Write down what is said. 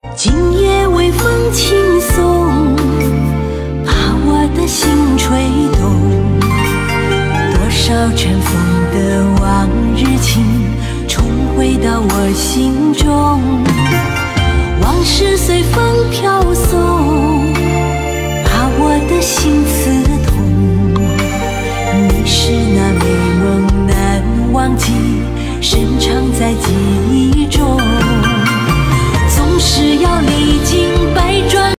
今夜微风轻送，把我的心吹动。多少尘封的往日情，重回到我心中。往事随风